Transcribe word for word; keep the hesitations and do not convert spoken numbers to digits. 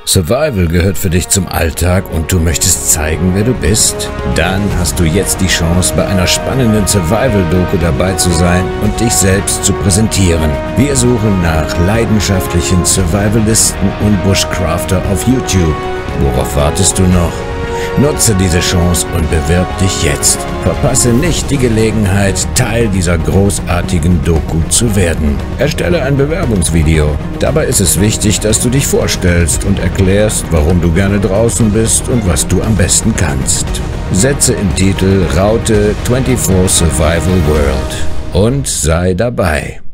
Survival gehört für dich zum Alltag und du möchtest zeigen, wer du bist? Dann hast du jetzt die Chance, bei einer spannenden Survival-Doku dabei zu sein und dich selbst zu präsentieren. Wir suchen nach leidenschaftlichen Survivalisten und Bushcrafter auf YouTube. Worauf wartest du noch? Nutze diese Chance und bewirb dich jetzt. Verpasse nicht die Gelegenheit, Teil dieser großartigen Doku zu werden. Erstelle ein Bewerbungsvideo. Dabei ist es wichtig, dass du dich vorstellst und erklärst, warum du gerne draußen bist und was du am besten kannst. Setze im Titel Raute vierundzwanzig Survival World und sei dabei.